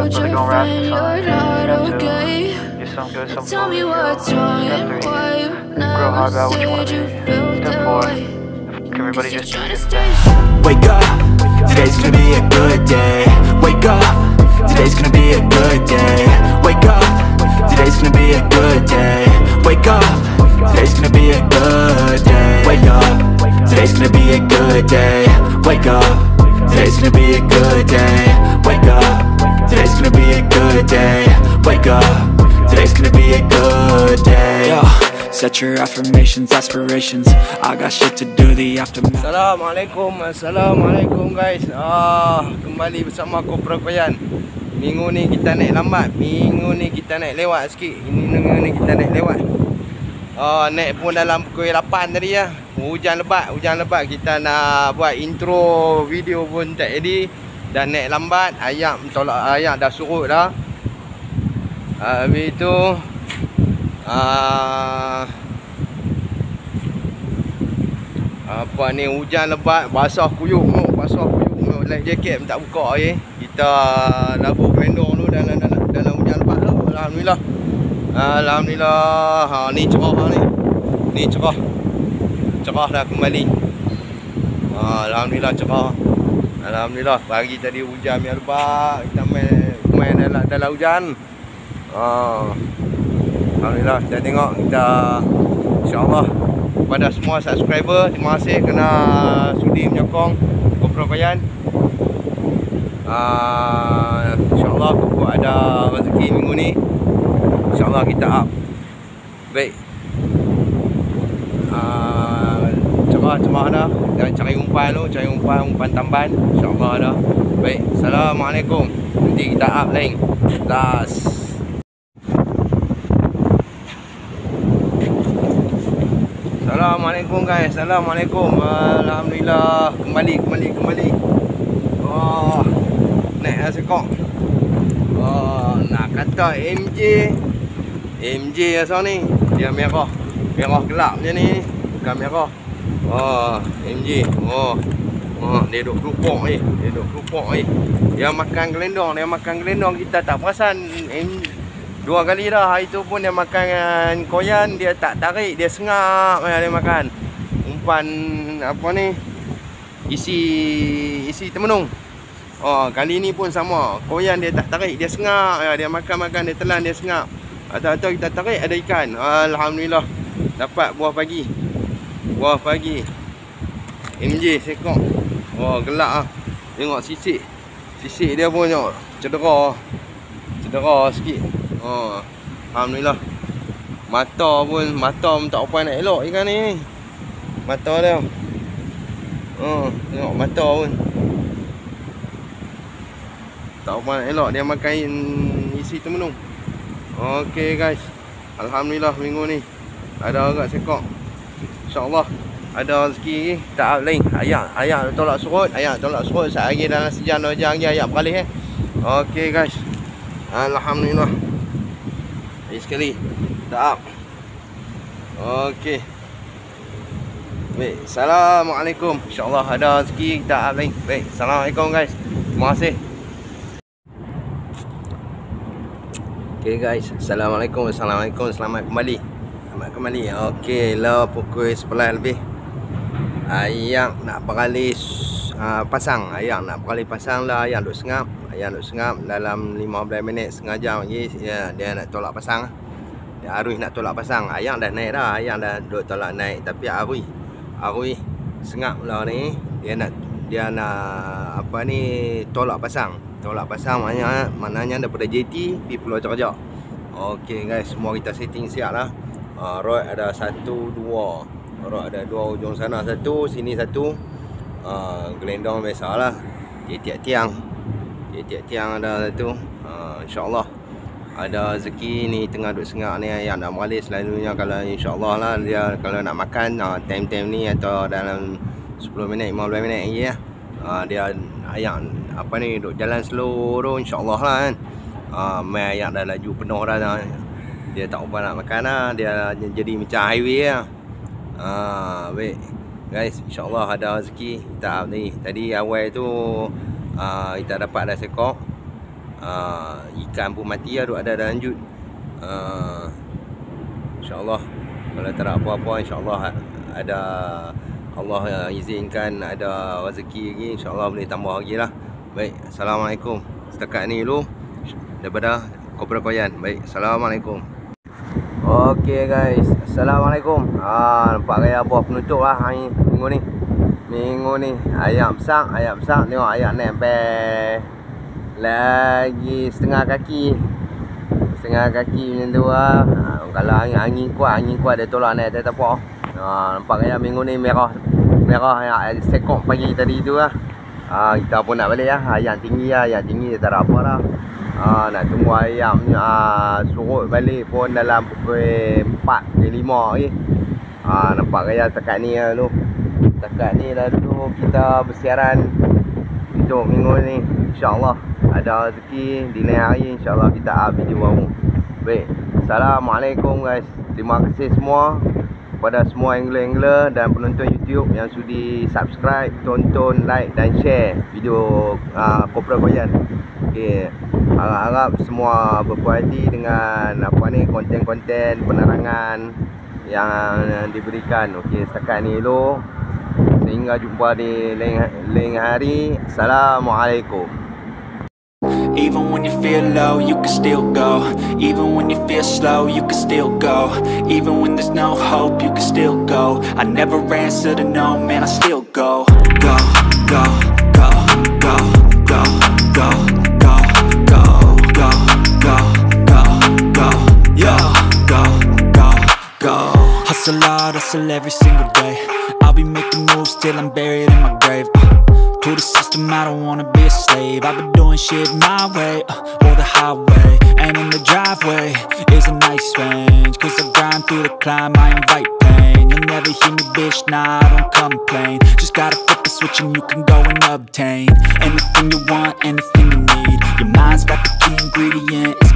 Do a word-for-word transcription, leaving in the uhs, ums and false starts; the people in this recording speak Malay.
told your friend you're not okay. Tell me what's wrong and why you never said you felt that way. Everybody just trying to stay. Wake up, today's gonna be a good day. Wake up, today's gonna be a good day. Wake up, today's gonna be a good day. Wake up, today's gonna be a good day. Wake up, today's gonna be a good day. Wake up, today's gonna be a good day. Wake up, today's gonna be a good day. Wake up, today's gonna be a good day. Yo, set your affirmations, aspirations. I got shit to do the aftermath. Assalamualaikum, Assalamualaikum guys. Ah, kembali bersama aku Koyan. Minggu ni kita naik lambat. Minggu ni kita naik lewat sikit. Ini minggu ni kita naik lewat. Ah, naik pun dalam pukul lapan tadi ya. Hujan lebat, hujan lebat. Kita nak buat intro video pun tak jadi. Dan naik lambat. Ayaq tolak, Ayaq dah surut dah. Ah, habis tu ah, apa ni, hujan lebat, basah kuyuk, basah kuyuk. Light jacket pun tak buka eh. Kita labur pendong tu dalam dalam dalam hujan lebat tu. Alhamdulillah. Alhamdulillah. Ha, ni cerah ni. Ni cerah. Cerah dah kembali. Ha, alhamdulillah cerah. Alhamdulillah. Pagi tadi hujan yang lebat. Kita main main dalam dalam hujan. Ha. Alhamdulillah, kita tengok kita, insya-Allah kepada semua subscriber, terima kasih kerana sudi menyokong Koyan. Uh, InsyaAllah aku ada rezeki minggu ni. InsyaAllah kita up. Baik. Uh, cerah-cerah dah. Dan cari umpan tu, cari umpan, umpan tamban. InsyaAllah dah. Baik. Assalamualaikum. Nanti kita up lain. Das. Assalamualaikum guys. Assalamualaikum. Alhamdulillah. Kembali, kembali, kembali. Oh, naik lah sekok. Oh, nak kata M J. M J asal ni. Dia merah. Merah gelap macam ni. Bukan merah. Oh, M J. Oh. Oh, dia duduk kelupuk ni. Dia duduk kelupuk ni. Dia makan gelendong. Dia makan gelendong. Kita tak perasan. M Dua kali dah. Hari tu pun dia makan Koyan. Dia tak tarik. Dia sengap dia makan. Umpan apa ni, Isi isi temenung. Oh, kali ni pun sama. Koyan dia tak tarik. Dia sengap. Dia makan-makan. Dia telan. Dia sengap. Atau-atau kita tarik ada ikan. Alhamdulillah. Dapat buah pagi. Buah pagi. M J sekok. Oh, gelap lah. Tengok sisik. Sisik dia pun tengok. Cedera. Cedera sikit. Oh, alhamdulillah. Mata pun, mata pun tak apa nak elok ikan ni. Mata dia. Oh, tengok mata pun. Tak apa nak elok, dia makan isi temenung. Okey guys. Alhamdulillah minggu ni ada agak sekok. InsyaAllah ada rezeki kita up lain. Ayaq, Ayaq tolak surut, Ayaq tolak surut. Sehari dalam sejam dua jam lagi Ayaq beralih eh. Okey guys. Alhamdulillah. Lagi sekali tak up. Okey. Baik, Assalamualaikum. InsyaAllah ada rezeki kita up lain. Baik, Assalamualaikum guys. Terima kasih. Okey guys, Assalamualaikum. Assalamualaikum. Selamat kembali. Selamat kembali. Okey, lah pukul sebelas lebih. Ayaq nak beralih uh, pasang. Ayaq nak beralih pasang lah. Ayaq duk sengap. Ayaq duk sengap dalam lima belas minit, setengah jam lagi ya, dia nak tolak pasang. Dia Arus nak tolak pasang. Ayaq dah naik dah. Ayaq dah duk tolak naik. Tapi Arus Arus sengap lah ni. Dia nak dia nak apa ni, tolak pasang. Tolak pasang maknanya maknanya daripada J T pergi Pulau Cerjak. Okey guys, semua kita setting siap lah. Uh, rod ada satu, dua. Rod ada dua ujung sana satu, sini satu. Uh, gelendong biasalah. Tiap-tiap tiang. Tiap-tiap tiang ada satu. Uh, InsyaAllah ada rezeki ni tengah duk sengak ni yang nak beralih selalunya. Kalau insyaAllah lah dia kalau nak makan uh, time-time ni atau dalam sepuluh minit, lima belas minit lagi ya. Uh, dia Ayaq apa ni duk jalan slow tu insyaAllah lah kan. Uh, mai Ayaq dah laju penuh dah, dah. Dia tak apa nak makan lah. Dia jadi macam highway lah. Uh, baik guys, insyaAllah ada rezeki kita ni. Tadi awal tu uh, kita dapat dah sekok. uh, ikan pun mati lah, duk ada dalam jut. uh, InsyaAllah kalau tak ada apa-apa, InsyaAllah ada Allah yang izinkan ada rezeki lagi, InsyaAllah boleh tambah lagi lah. Baik, Assalamualaikum. Setakat ni dulu daripada Koperasi Koyan. Baik, Assalamualaikum. Okey guys, Assalamualaikum. Ah, nampak gaya buah penutup lah hari minggu ni. Minggu ni ayam besar, ayam besar. Tengok ayam nempel lagi setengah kaki. Setengah kaki macam tu lah. Ha, kalau angin, angin kuat, angin kuat dia tolak naik atas tapak. Ha, nampak gaya minggu ni merah. Merah yang sekok pagi tadi tu lah. Ha, kita pun nak balik lah. Ayam tinggi lah, ayam tinggi tak ada apa lah. Ha, nak tunggu ayam ha, surut balik pun dalam pukul empat ke lima lagi. Ha, nampak gaya setakat ni lah dulu. Setakat ni lah dulu kita bersiaran untuk minggu ni. InsyaAllah ada rezeki di lain hari, InsyaAllah kita up video baru. Baik, Assalamualaikum guys. Terima kasih semua kepada semua angler-angler dan penonton YouTube yang sudi subscribe, tonton, like dan share video uh, Koperasi Koyan. Okay, harap-harap semua berpuas hati dengan apa ni, konten-konten penerangan yang diberikan. Okey, setakat ni dulu. Sehingga jumpa di lain, lain hari. Assalamualaikum. Even when you feel low, you can still go. Even when you feel slow, you can still go. Even when there's no hope, you can still go. I never answer to no, man, I still go. Go, go, go, go, go, go, go, go, go, go, go, go, yo, go, go, go. Hustle hard, hustle every single day. I'll be making moves till I'm buried in my grave. To the system, I don't wanna be a slave. I've been doing shit my way, uh, or the highway. And in the driveway is a nice range. Cause I grind through the climb, I invite pain. You'll never hear me, bitch, nah, I don't complain. Just gotta flip the switch and you can go and obtain anything you want, anything you need. Your mind's got the key ingredient.